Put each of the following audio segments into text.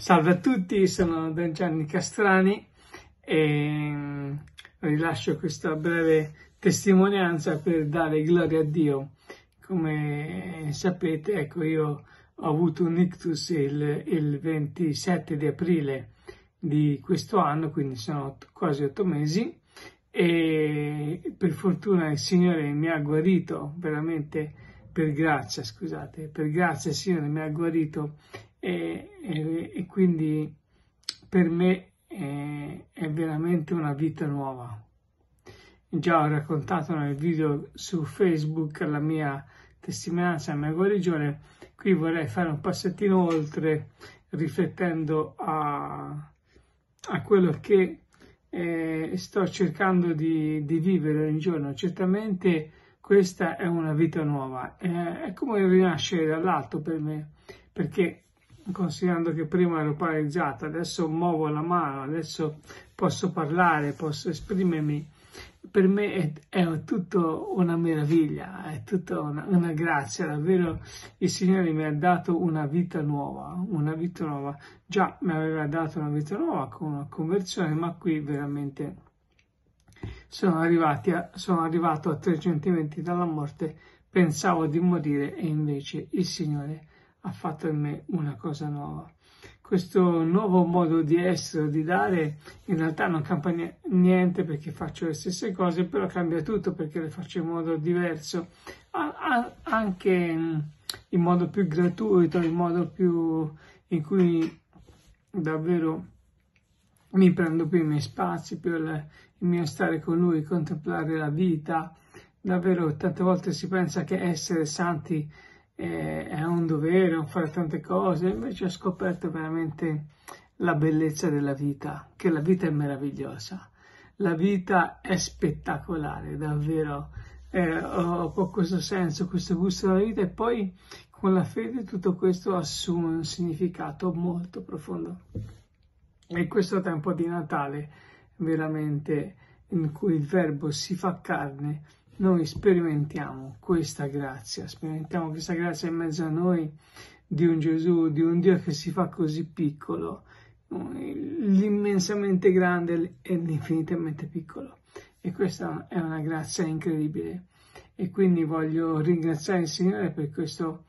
Salve a tutti, sono Don Gianni Castrani e rilascio questa breve testimonianza per dare gloria a Dio. Come sapete, ecco, io ho avuto un ictus il 27 di aprile di questo anno, quindi sono quasi 8 mesi, e per fortuna il Signore mi ha guarito, veramente per grazia il Signore mi ha guarito e quindi per me è veramente una vita nuova. Già ho raccontato nel video su Facebook la mia testimonianza, la mia guarigione. Qui vorrei fare un passettino oltre, riflettendo a quello che sto cercando di vivere ogni giorno. Certamente questa è una vita nuova, è come rinascere dall'alto per me, perché considerando che prima ero paralizzata, adesso muovo la mano, adesso posso parlare, posso esprimermi, per me è tutto una meraviglia, è tutta una grazia, davvero il Signore mi ha dato una vita nuova, già mi aveva dato una vita nuova con una conversione, ma qui veramente sono arrivato a 3 centimetri dalla morte, pensavo di morire e invece il Signore ha fatto in me una cosa nuova. Questo nuovo modo di essere, di dare, in realtà non cambia niente perché faccio le stesse cose, però cambia tutto perché le faccio in modo diverso, anche in modo più gratuito, in modo più in cui davvero mi prendo più i miei spazi, più il mio stare con Lui, contemplare la vita. Davvero tante volte si pensa che essere santi è un dovere, non fare tante cose, invece ho scoperto veramente la bellezza della vita, che la vita è meravigliosa, la vita è spettacolare, davvero, ho questo senso, questo gusto della vita, e poi con la fede tutto questo assume un significato molto profondo. E questo tempo di Natale, veramente, in cui il Verbo si fa carne, noi sperimentiamo questa grazia in mezzo a noi, di un Gesù, di un Dio che si fa così piccolo, l'immensamente grande e l'infinitamente piccolo. E questa è una grazia incredibile. E quindi voglio ringraziare il Signore per questo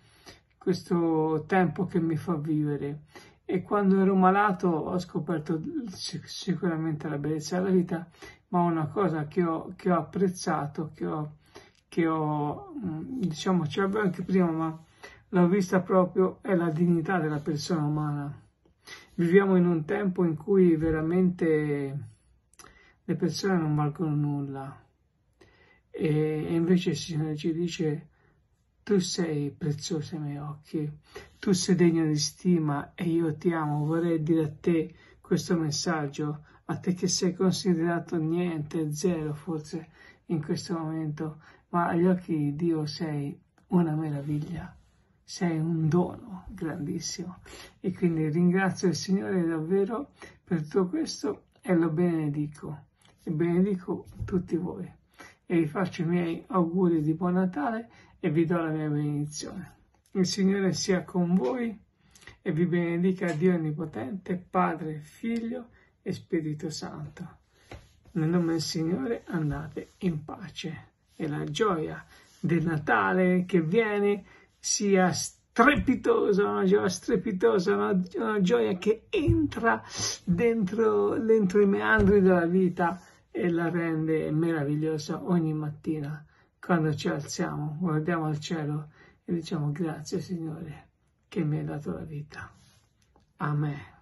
tempo che mi fa vivere. E quando ero malato ho scoperto sicuramente la bellezza della vita, ma una cosa che ho apprezzato, che ho diciamo, ce l'avevo anche prima, ma l'ho vista proprio, è la dignità della persona umana. Viviamo in un tempo in cui veramente le persone non valgono nulla, e invece il Signore ci dice: tu sei prezioso ai miei occhi, tu sei degno di stima e io ti amo. Vorrei dire a te questo messaggio, a te che sei considerato niente, zero forse in questo momento, ma agli occhi di Dio sei una meraviglia, sei un dono grandissimo. E quindi ringrazio il Signore davvero per tutto questo e lo benedico, e benedico tutti voi. E vi faccio i miei auguri di buon Natale e vi do la mia benedizione. Il Signore sia con voi e vi benedica Dio Onnipotente, Padre, Figlio e Spirito Santo. Nel nome del Signore andate in pace e la gioia del Natale che viene sia strepitosa, una gioia che entra dentro i meandri della vita e la rende meravigliosa ogni mattina. Quando ci alziamo, guardiamo al cielo e diciamo: grazie Signore che mi hai dato la vita. Amen.